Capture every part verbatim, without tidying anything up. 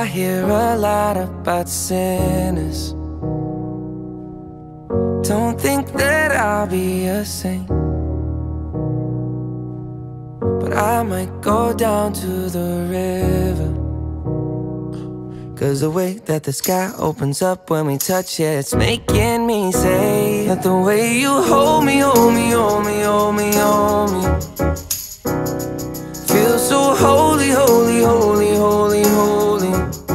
hear a lot about sinners. Don't think that I'll be a saint, but I might go down to the river. Cause the way that the sky opens up when we touch it, it's making me say that the way you hold me, hold me, hold me, hold me, hold me, feels so holy, holy, holy, holy, holy.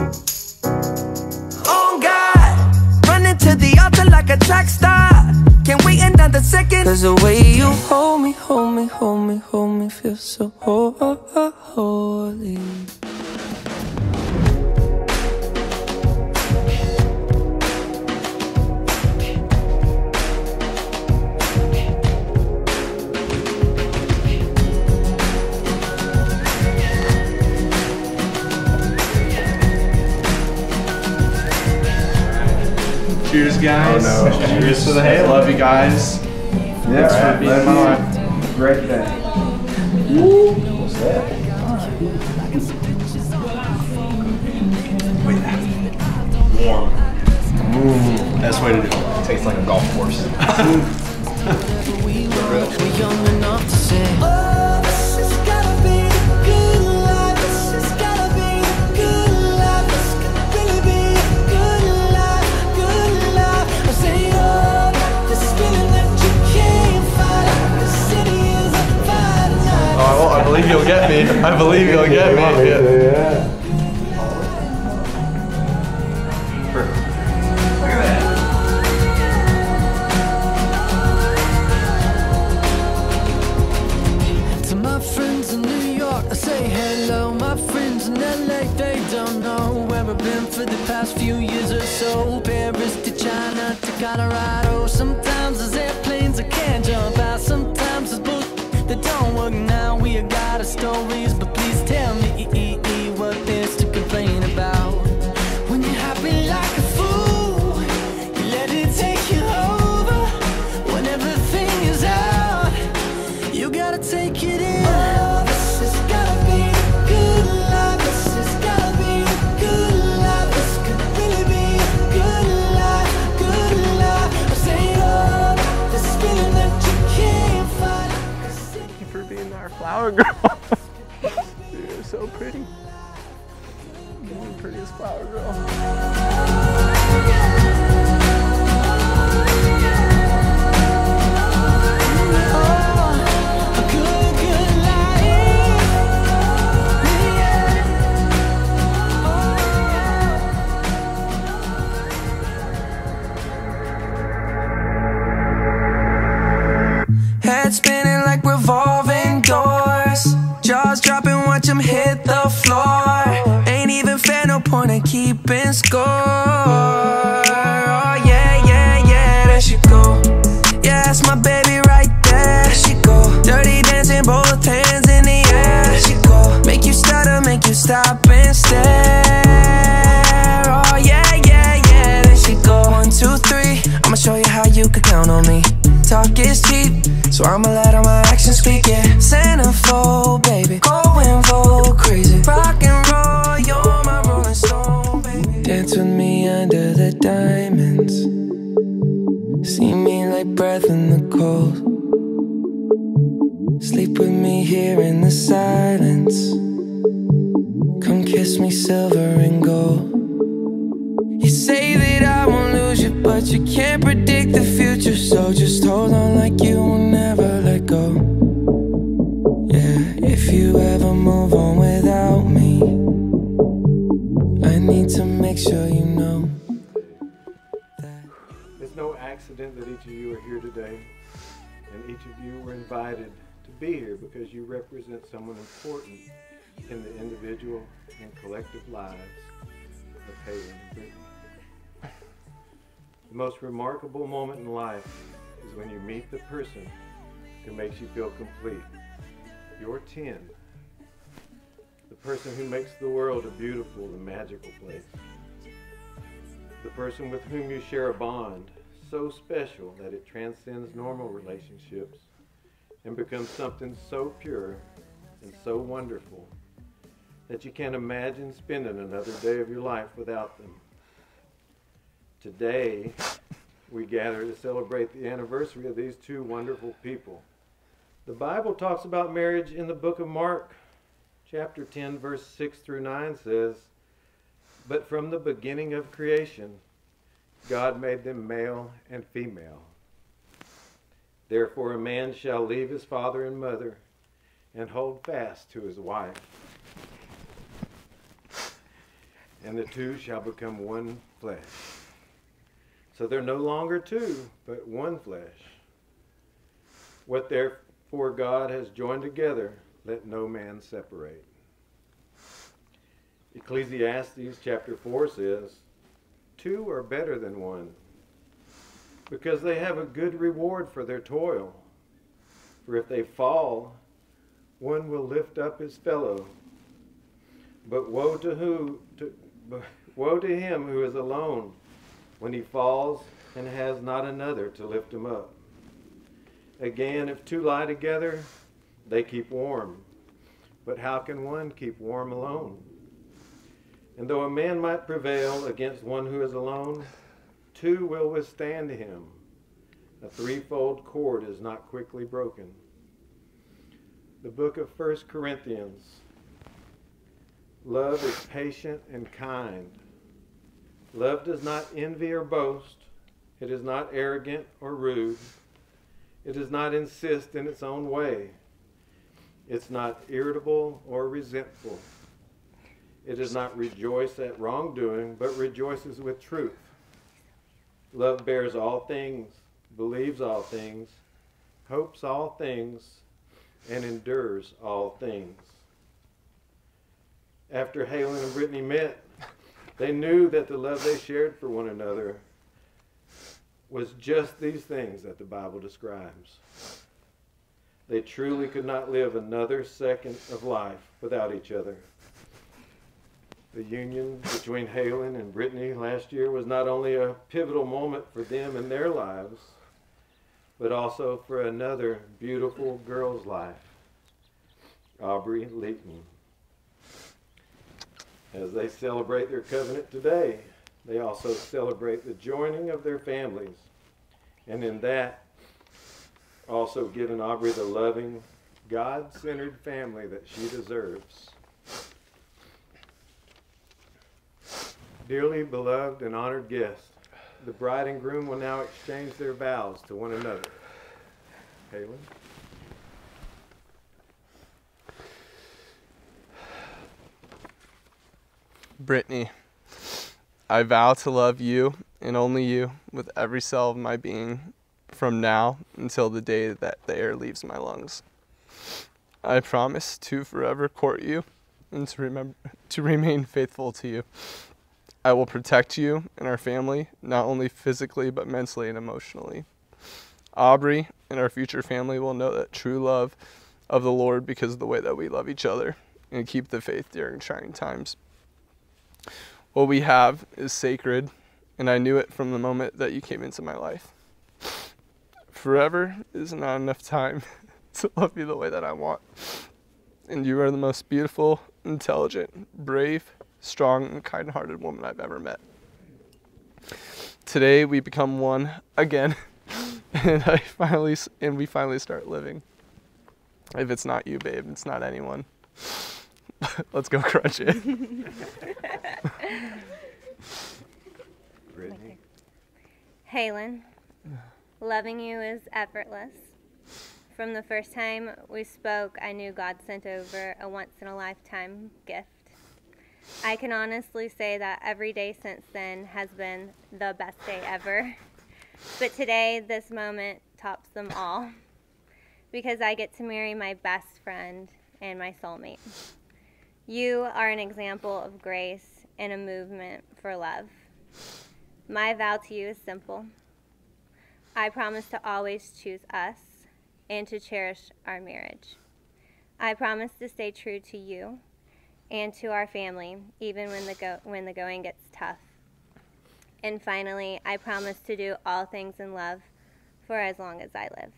Oh God, running to the altar like a track star. Can't wait another second. Cause the way you hold me, hold me, hold me, hold me, feels so holy. Cheers, guys. Oh, no. Cheers to the hay. Love you guys. Yeah, Thanks for being in my life. Great day. Woo. What's that? Warm. Mm. Best way to do it. It tastes like a golf course. I believe you'll get me. I believe you'll get me. Yeah. Yeah. Look at that. To my friends in New York, I say hello. My friends in L A, they don't know where I've been for the past few years or so. Paris to China to Colorado. Sometimes there's airplanes I can't jump out. Sometimes there's boats that don't work now. We got our stories, but please tell me what there's to complain about. When you're happy like a fool, you let it take you over. When everything is out, you gotta take it in. Oh, this has gotta be a good life. This has gotta be a good life. This could really be a good life, good life. I'm saying, oh, this feeling that you can't fight. Thank you for being our flower girl. You're so pretty. You're the prettiest flower girl. Head spinning like revolving doors, jaws dropping, watch them hit the floor. Ain't even fair, no point in keeping score. Oh yeah, yeah, yeah, there she go. Yeah, that's my baby right there. There she go. Dirty dancing, both hands in the air. There she go. Make you stutter, make you stop and stare. Oh yeah, yeah, yeah, there she go. One, two, three, I'ma show you how you could count on me. Talk is cheap, so I'ma let all my actions speak, yeah. Centerfold, baby, going full crazy. Rock and roll, you're my rolling stone, baby. Dance with me under the diamonds. See me like breath in the cold. Sleep with me here in the silence. Come kiss me silver and gold. You say that I won't lose you, but you can't predict the future. So just hold on like you will never let go. Yeah, if you ever move on without me, I need to make sure you know that. It's no accident that each of you are here today, and each of you were invited to be here because you represent someone important in the individual and collective lives of Haley and Brittany. The most remarkable moment in life is when you meet the person who makes you feel complete. Your ten. The person who makes the world a beautiful and magical place. The person with whom you share a bond so special that it transcends normal relationships and becomes something so pure and so wonderful that you can't imagine spending another day of your life without them. Today, we gather to celebrate the anniversary of these two wonderful people. The Bible talks about marriage in the book of Mark. Chapter ten, verse six through nine says, "But from the beginning of creation, God made them male and female. Therefore a man shall leave his father and mother and hold fast to his wife, and the two shall become one flesh." So they're no longer two, but one flesh. What therefore God has joined together, let no man separate. Ecclesiastes chapter four says, "Two are better than one, because they have a good reward for their toil. For if they fall, one will lift up his fellow. But woe to who, to, woe to him who is alone when he falls and has not another to lift him up. Again, if two lie together, they keep warm. But how can one keep warm alone? And though a man might prevail against one who is alone, two will withstand him. A threefold cord is not quickly broken." The book of First Corinthians. Love is patient and kind. Love does not envy or boast. It is not arrogant or rude. It does not insist in its own way. It's not irritable or resentful. It does not rejoice at wrongdoing, but rejoices with truth. Love bears all things, believes all things, hopes all things, and endures all things. After Halen and Brittany met, they knew that the love they shared for one another was just these things that the Bible describes. They truly could not live another second of life without each other. The union between Halen and Brittany last year was not only a pivotal moment for them in their lives, but also for another beautiful girl's life, Aubrey Leighton. As they celebrate their covenant today, they also celebrate the joining of their families, and in that, also giving Aubrey the loving, God-centered family that she deserves. Dearly beloved and honored guests, the bride and groom will now exchange their vows to one another. Halen? Brittany, I vow to love you and only you with every cell of my being from now until the day that the air leaves my lungs. I promise to forever court you and to remember to remain faithful to you. I will protect you and our family, not only physically but mentally and emotionally. Aubrey and our future family will know that true love of the Lord because of the way that we love each other and keep the faith during trying times. What we have is sacred, and I knew it from the moment that you came into my life. Forever is not enough time to love you the way that I want. And you are the most beautiful, intelligent, brave, strong, and kind-hearted woman I've ever met. Today we become one again, and I finally and we finally start living. If it's not you, babe, it's not anyone. Let's go crunch it. Brittany? Halen, loving you is effortless. From the first time we spoke, I knew God sent over a once-in-a-lifetime gift. I can honestly say that every day since then has been the best day ever. But today, this moment tops them all, because I get to marry my best friend and my soulmate. You are an example of grace and a movement for love. My vow to you is simple. I promise to always choose us and to cherish our marriage. I promise to stay true to you and to our family, even when the go- when the going gets tough. And finally, I promise to do all things in love for as long as I live.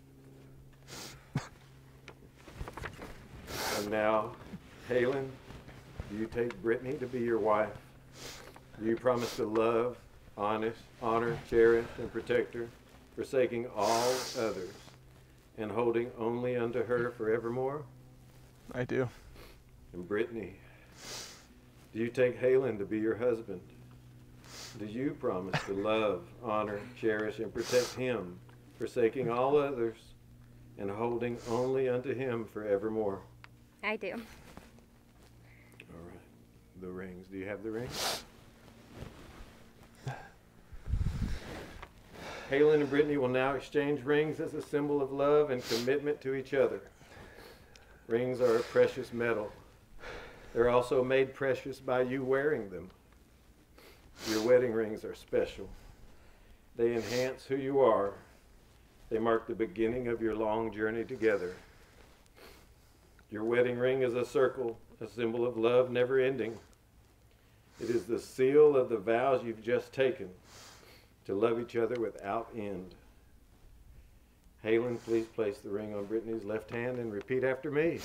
And now, Halen, do you take Brittany to be your wife? Do you promise to love, honest, honor, cherish, and protect her, forsaking all others, and holding only unto her forevermore? I do. And Brittany, do you take Halen to be your husband? Do you promise to love, honor, cherish, and protect him, forsaking all others, and holding only unto him forevermore? I do. All right. The rings. Do you have the rings? Halen and Brittany will now exchange rings as a symbol of love and commitment to each other. Rings are a precious metal. They're also made precious by you wearing them. Your wedding rings are special. They enhance who you are. They mark the beginning of your long journey together. Your wedding ring is a circle, a symbol of love never ending. It is the seal of the vows you've just taken to love each other without end. Halen, please place the ring on Brittany's left hand and repeat after me.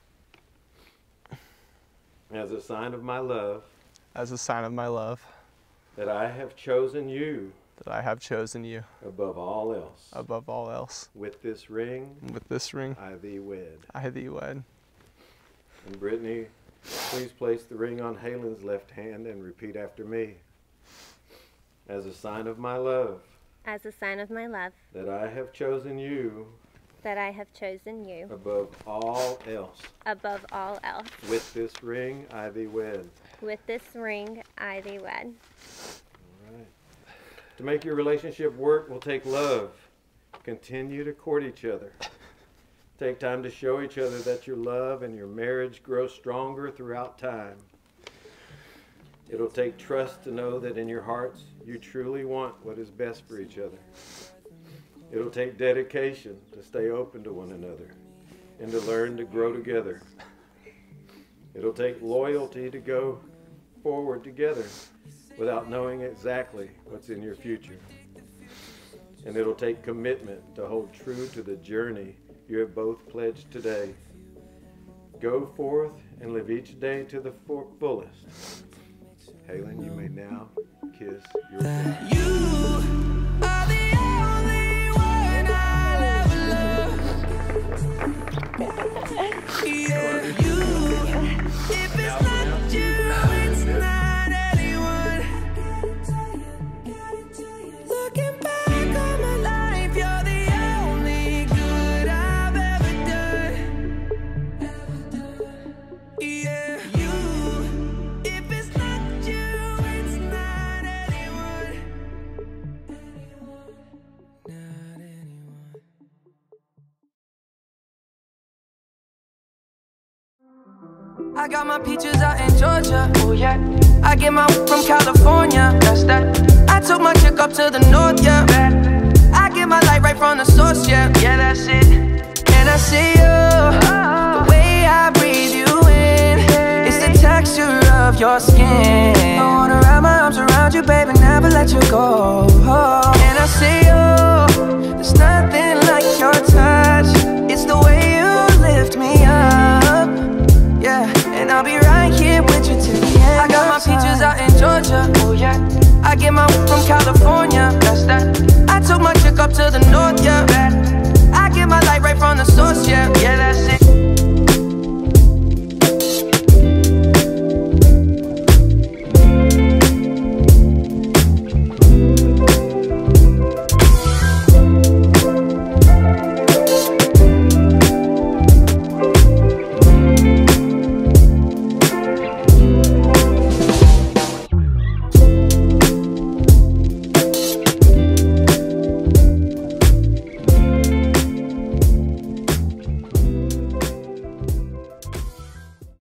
As a sign of my love. As a sign of my love. That I have chosen you. That I have chosen you. Above all else. Above all else. With this ring. With this ring. I thee wed. I thee wed. And Brittany, please place the ring on Halen's left hand and repeat after me. As a sign of my love. As a sign of my love. That I have chosen you. That I have chosen you. Above all else. Above all else. With this ring I thee wed. With this ring I thee wed. All right. To make your relationship work will take love. Continue to court each other. Take time to show each other that your love and your marriage grow stronger throughout time. It'll take trust to know that in your hearts you truly want what is best for each other. It'll take dedication to stay open to one another and to learn to grow together. It'll take loyalty to go forward together without knowing exactly what's in your future. And it'll take commitment to hold true to the journey you have both pledged today. Go forth and live each day to the fullest. Halen, you may now kiss your bride. You are the only one I'll ever love. Yeah, you. If it's not you, it's not anyone. Looking back on my life, you're the only good I've ever done. Yeah, you. If it's not you, it's not anyone. Not anyone. I got my peaches out in Georgia. Oh yeah. I get my from California. That's that. I took my chick up to the north, yeah. I get my light right from the source, yeah. Yeah, that's it. And I see you, the way I breathe you in. It's the texture of your skin. I wanna wrap my arms around you, baby, never let you go.